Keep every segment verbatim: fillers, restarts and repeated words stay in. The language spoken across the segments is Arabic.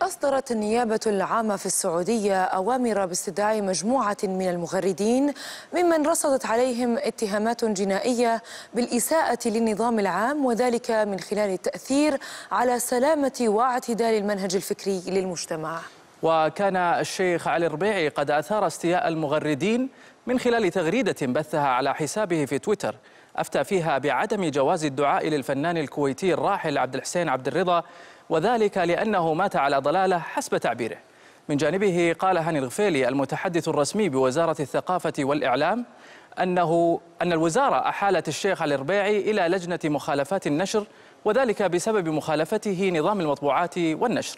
أصدرت النيابة العامة في السعودية أوامر باستدعاء مجموعة من المغردين ممن رصدت عليهم اتهامات جنائية بالإساءة للنظام العام، وذلك من خلال التأثير على سلامة واعتدال المنهج الفكري للمجتمع. وكان الشيخ علي الربيعي قد أثار استياء المغردين من خلال تغريدة بثها على حسابه في تويتر أفتى فيها بعدم جواز الدعاء للفنان الكويتي الراحل عبد الحسين عبد الرضا، وذلك لأنه مات على ضلالة حسب تعبيره. من جانبه قال هاني الغفيلي المتحدث الرسمي بوزارة الثقافة والإعلام أنه أن الوزارة أحالت الشيخ علي الربيعي إلى لجنة مخالفات النشر، وذلك بسبب مخالفته نظام المطبوعات والنشر.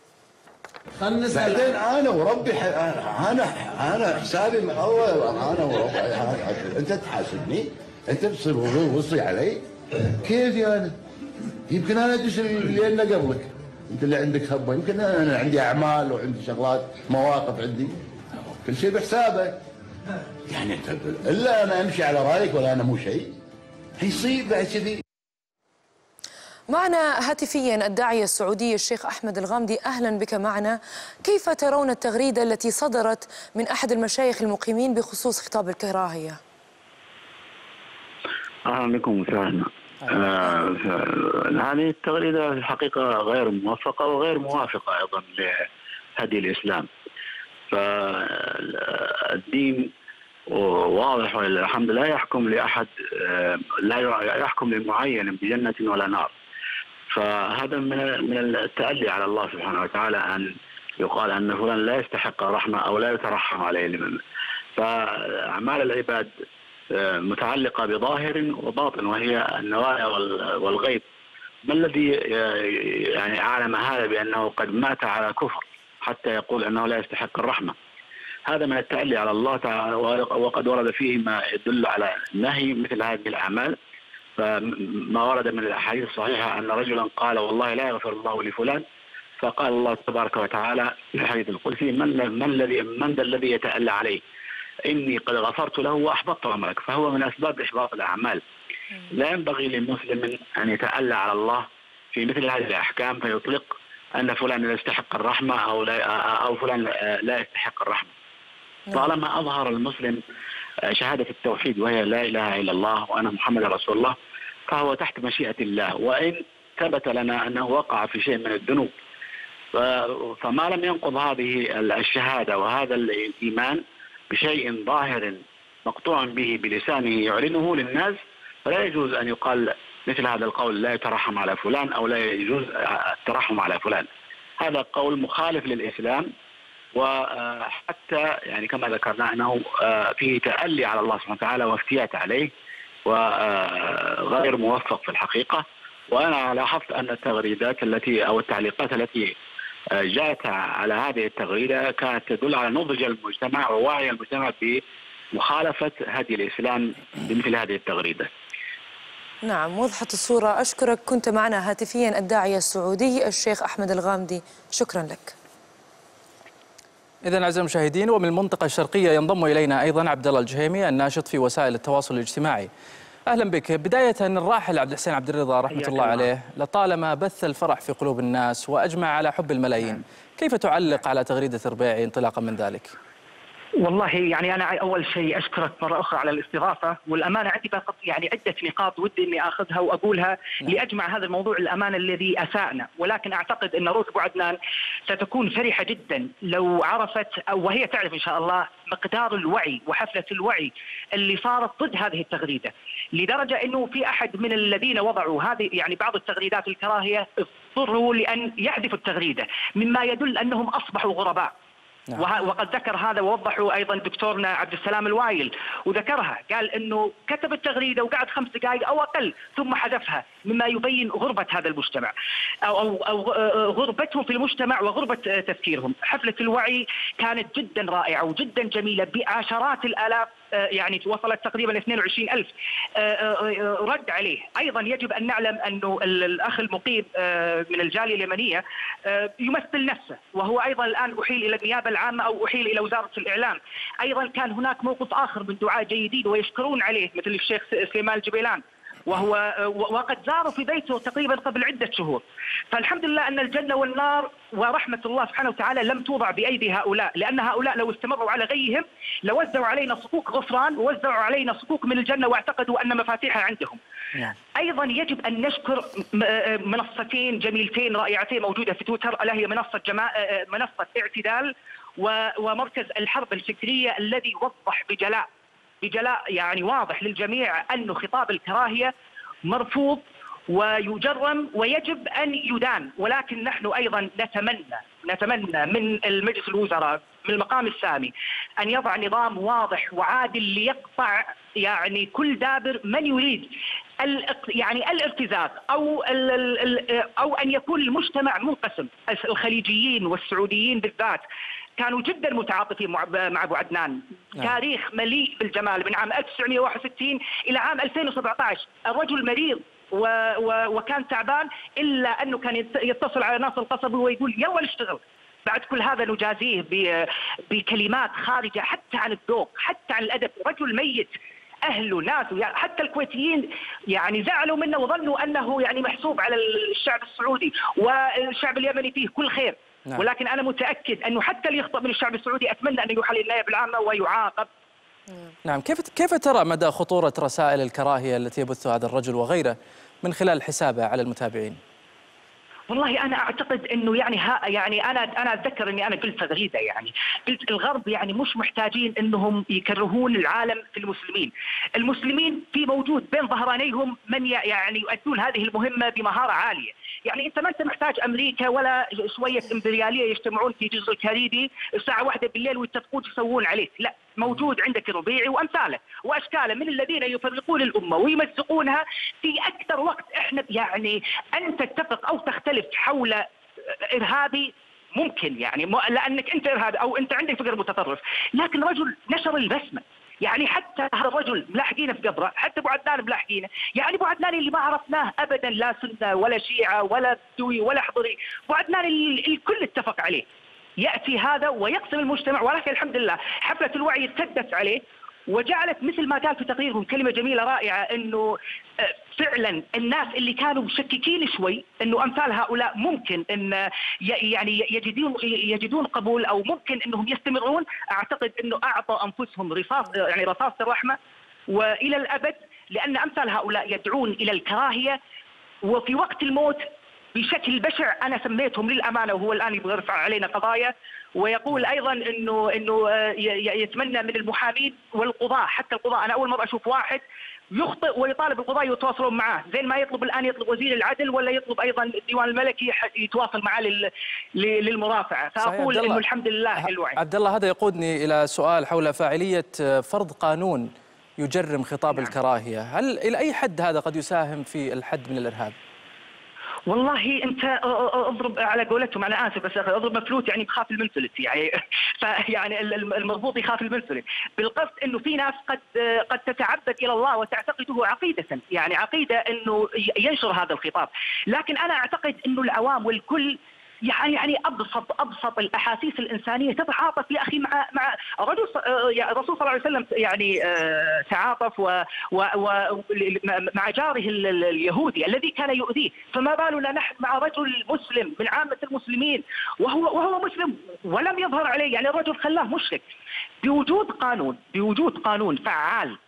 بعدين انا وربي انا انا حسابي مع الله، انا وربي انت تحاسبني، انت تصير وصي علي كيفي انا؟ يمكن انا ادش اللي انا قبلك، انت اللي عندك خبه، يمكن انا عندي اعمال وعندي شغلات مواقف، عندي كل شيء بحسابه. يعني انت الا انا امشي على رايك ولا انا مو شيء يصير بعد كذي. معنا هاتفيا الداعية السعودي الشيخ أحمد الغامدي. أهلا بك معنا. كيف ترون التغريدة التي صدرت من أحد المشايخ المقيمين بخصوص خطاب الكراهية؟ أهلا بكم وسهلا. آه هذه التغريدة في الحقيقة غير موفقة وغير موافقة أيضا لهدي الإسلام. فالدين واضح ولله الحمد، لا يحكم لأحد، لا يحكم لمعين بجنة ولا نار. فهذا من من التألي على الله سبحانه وتعالى أن يقال أن فلان لا يستحق الرحمة أو لا يترحم عليه. فأعمال العباد متعلقة بظاهر وباطن، وهي النوايا والغيب. ما الذي يعني أعلم هذا بأنه قد مات على كفر حتى يقول أنه لا يستحق الرحمة؟ هذا من التألي على الله تعالى، وقد ورد فيه ما يدل على نهي مثل هذه الأعمال. فما ورد من الأحاديث الصحيحة أن رجلا قال والله لا يغفر الله لفلان، فقال الله تبارك وتعالى في الحديث القدسي من من الذي من ذا الذي يتألى عليه؟ إني قد غفرت له وأحبطت عملك. فهو من أسباب إحباط الأعمال. لا ينبغي للمسلم أن يتألى على الله في مثل هذه الأحكام فيطلق أن فلان لا يستحق الرحمة أو لا أو فلان لا يستحق الرحمة. طالما أظهر المسلم شهادة التوحيد وهي لا إله إلا الله وأنا محمد رسول الله، فهو تحت مشيئة الله. وإن ثبت لنا أنه وقع في شيء من الذنوب، فما لم ينقض هذه الشهادة وهذا الإيمان بشيء ظاهر مقطوع به بلسانه يعلنه للناس، فلا يجوز أن يقال مثل هذا القول لا يترحم على فلان أو لا يجوز الترحم على فلان. هذا قول مخالف للإسلام، وحتى يعني كما ذكرنا أنه فيه تألي على الله سبحانه وتعالى وافتيات عليه وغير موفق في الحقيقة. وأنا لاحظت أن التغريدات التي أو التعليقات التي جاءت على هذه التغريدة كانت تدل على نضج المجتمع ووعي المجتمع بمخالفة هدي الإسلام بمثل هذه التغريدة. نعم، وضحت الصورة. أشكرك. كنت معنا هاتفيا الداعية السعودي الشيخ أحمد الغامدي. شكرا لك. إذن أعزائي المشاهدين، ومن المنطقة الشرقية ينضم إلينا أيضا عبد الله الجهيمي الناشط في وسائل التواصل الاجتماعي. أهلا بك. بداية، الراحل عبد الحسين عبد الرضا رحمة الله عليه لطالما بث الفرح في قلوب الناس وأجمع على حب الملايين. كيف تعلق على تغريدة الربيعي انطلاقا من ذلك؟ والله يعني أنا أول شيء أشكرك مرة أخرى على الاستضافة، والأمانة عندي فقط يعني عدة نقاط ودي إني أخذها وأقولها نعم. لأجمع هذا الموضوع الأمانة الذي أساءنا، ولكن أعتقد أن روت أبو عدنان ستكون فرحة جدا لو عرفت أو وهي تعرف إن شاء الله مقدار الوعي وحفلة الوعي اللي صارت ضد هذه التغريدة، لدرجة أنه في أحد من الذين وضعوا هذه يعني بعض التغريدات الكراهية اضطروا لأن يحذفوا التغريدة، مما يدل أنهم أصبحوا غرباء. نعم. وقد ذكر هذا ووضحه أيضا دكتورنا عبد السلام الوايل وذكرها، قال أنه كتب التغريدة وقعد خمس دقائق أو أقل ثم حذفها، مما يبين غربة هذا المجتمع أو, أو, أو غربتهم في المجتمع وغربة تفكيرهم. حفلة الوعي كانت جدا رائعة وجدا جميلة بعشرات الآلاف، يعني وصلت تقريبا اثنين وعشرين ألف رد عليه. أيضا يجب أن نعلم أنه الأخ المقيم من الجالية اليمنية يمثل نفسه، وهو أيضا الآن أحيل إلى النيابة العامة أو أحيل إلى وزارة الإعلام. أيضا كان هناك موقف آخر من دعاة جيدين ويشكرون عليه مثل الشيخ سليمان الجبيلان وهو وقد زاروا في بيته تقريبا قبل عدة شهور. فالحمد لله أن الجنة والنار ورحمة الله سبحانه وتعالى لم توضع بأيدي هؤلاء، لأن هؤلاء لو استمروا على غيهم لوزعوا علينا صكوك غفران ووزعوا علينا صكوك من الجنة واعتقدوا أن مفاتيحها عندهم. نعم. أيضا يجب أن نشكر منصتين جميلتين رائعتين موجودة في تويتر، ألا هي منصة جما... منصة اعتدال ومركز الحرب الفكرية، الذي وضح بجلاء بجلاء يعني واضح للجميع أن خطاب الكراهية مرفوض ويجرم ويجب أن يدان. ولكن نحن أيضا نتمنى نتمنى من المجلس الوزراء من المقام السامي أن يضع نظام واضح وعادل ليقطع يعني كل دابر من يريد يعني الارتزاق أو أو أن يكون المجتمع منقسم. الخليجيين والسعوديين بالذات كانوا جدا متعاطفين مع ابو عدنان. نعم. تاريخ مليء بالجمال من عام ألف وتسعمئة وواحد وستين الى عام ألفين وسبعة عشر. الرجل مريض و... و... وكان تعبان، الا انه كان يتصل على ناصر القصبي ويقول يلا نشتغل. بعد كل هذا نجازيه ب... بكلمات خارجه حتى عن الذوق، حتى عن الادب. رجل ميت، اهله ناسه، يعني حتى الكويتيين يعني زعلوا منه وظنوا انه يعني محسوب على الشعب السعودي والشعب اليمني فيه كل خير. نعم. ولكن أنا متأكد أنه حتى اللي يخطئ من الشعب السعودي أتمنى أن يحل النائب العامة ويعاقب. نعم. كيف كيف ترى مدى خطورة رسائل الكراهية التي يبثها هذا الرجل وغيره من خلال حسابه على المتابعين؟ والله انا اعتقد انه يعني ها يعني انا انا اتذكر اني انا قلت تغريده، يعني قلت الغرب يعني مش محتاجين انهم يكرهون العالم في المسلمين. المسلمين في موجود بين ظهرانيهم من يعني يؤدون هذه المهمه بمهاره عاليه. يعني انت ما انت محتاج امريكا ولا شويه امبرياليه يجتمعون في جزر الكاريبي الساعه واحدة بالليل ويتفقون يسوون عليك، لا، موجود عندك الربيعي وامثاله واشكاله من الذين يفرقون الامه ويمزقونها في اكثر وقت. احنا يعني ان تتفق او تختلف حول ارهابي ممكن، يعني لانك انت ارهابي او انت عندك فكر متطرف، لكن رجل نشر البسمه. يعني حتى هذا الرجل ملاحقينه في قبره، حتى ابو عدنان ملاحقينه، يعني ابو عدنان اللي ما عرفناه ابدا لا سنه ولا شيعه ولا بدوي ولا حضري، ابو عدنان الكل اتفق عليه. ياتي هذا ويقسم المجتمع، ولكن الحمد لله حفله الوعي ارتدت عليه وجعلت مثل ما قال في تقريرهم كلمه جميله رائعه، انه فعلا الناس اللي كانوا مشككين شوي انه امثال هؤلاء ممكن ان يعني يجدون يجدون قبول او ممكن انهم يستمرون، اعتقد انه اعطى انفسهم رصاص يعني رصاص الرحمه والى الابد، لان امثال هؤلاء يدعون الى الكراهيه وفي وقت الموت بشكل بشع. انا سميتهم للامانه، وهو الان يبغى يرفع علينا قضايا، ويقول ايضا انه انه يتمنى من المحامين والقضاة، حتى القضاة انا اول مره اشوف واحد يخطئ ويطالب القضاة يتواصلون معه، زي ما يطلب الان يطلب وزير العدل ولا يطلب ايضا الديوان الملكي يتواصل معه للمرافعه. فاقول انه الحمد لله الوعي. عبد الله، هذا يقودني الى سؤال حول فاعليه فرض قانون يجرم خطاب نعم. الكراهيه، هل الى اي حد هذا قد يساهم في الحد من الارهاب؟ والله انت اضرب على قولتهم، انا اسف بس اضرب مفلوت يعني بخاف المنفلت، يعني فيعني المربوط يخاف المنفلت، بالقصد انه في ناس قد قد تتعبد الى الله وتعتقده عقيده، يعني عقيده انه ينشر هذا الخطاب، لكن انا اعتقد انه العوام والكل يعني يعني ابسط ابسط الاحاسيس الانسانيه تتعاطف يا اخي مع مع الرجل. الرسول صلى الله عليه وسلم يعني تعاطف و مع جاره اليهودي الذي كان يؤذيه، فما بالنا نحن مع رجل مسلم من عامه المسلمين وهو وهو مسلم ولم يظهر عليه، يعني الرجل خلاه مشرك. بوجود قانون بوجود قانون فعال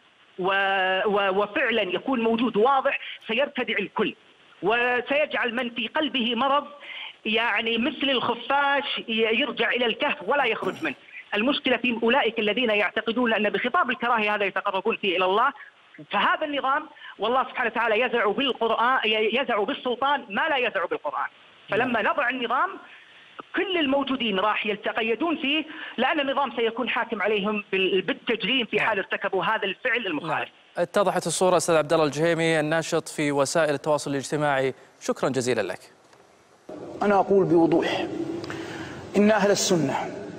وفعلا يكون موجود واضح سيرتدع الكل وسيجعل من في قلبه مرض يعني مثل الخفاش يرجع إلى الكهف ولا يخرج منه. المشكلة في أولئك الذين يعتقدون أن بخطاب الكراهية هذا يتقربون فيه إلى الله. فهذا النظام والله سبحانه وتعالى يزع بالقرآن يزع بالسلطان ما لا يزع بالقرآن. فلما نضع النظام كل الموجودين راح يتقيدون فيه، لأن النظام سيكون حاكم عليهم بالتجريم في حال ارتكبوا هذا الفعل المخالف. اتضحت الصورة. أستاذ عبد الله الجهيمي الناشط في وسائل التواصل الاجتماعي، شكرا جزيلا لك. أنا أقول بوضوح إن أهل السنة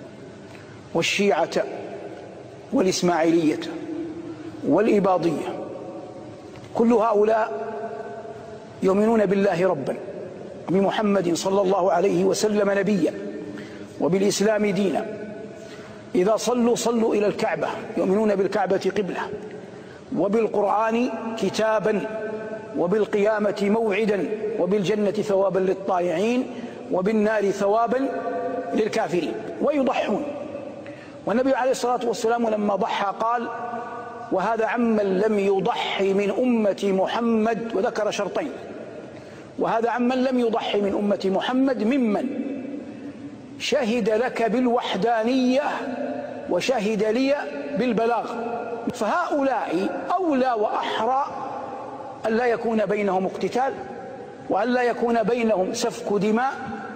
والشيعة والإسماعيلية والإباضية كل هؤلاء يؤمنون بالله ربا وبمحمد صلى الله عليه وسلم نبيا وبالإسلام دينا. إذا صلوا صلوا إلى الكعبة، يؤمنون بالكعبة قبلة وبالقرآن كتابا وبالقيامة موعدا وبالجنة ثوابا للطائعين وبالنار ثوابا للكافرين، ويضحون. والنبي عليه الصلاة والسلام لما ضحى قال: وهذا عمن لم يضحي من أمة محمد، وذكر شرطين: وهذا عمن لم يضحي من أمة محمد ممن شهد لك بالوحدانية وشهد لي بالبلاغ. فهؤلاء أولى وأحرى أن لا يكون بينهم اقتتال، وأن لا يكون بينهم سفك دماء،